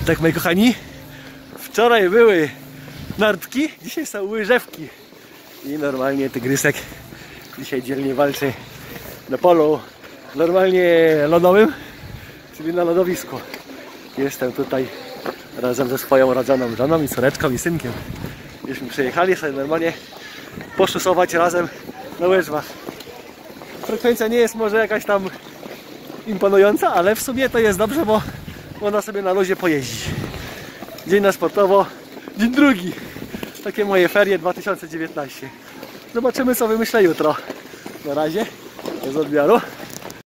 Tak, moi kochani, wczoraj były nartki, dzisiaj są łyżewki. I normalnie tygrysek dzisiaj dzielnie walczy na polu normalnie lodowym, czyli na lodowisku. Jestem tutaj razem ze swoją rodzoną żoną i córeczką i synkiem. Żeśmy przyjechali sobie normalnie poszusować razem na łyżwach. Frekwencja nie jest może jakaś tam imponująca, ale w sumie to jest dobrze, bo można sobie na luzie pojeździć. Dzień na sportowo, dzień drugi. Takie moje ferie 2019. Zobaczymy, co wymyślę jutro. Na razie, bez odbioru.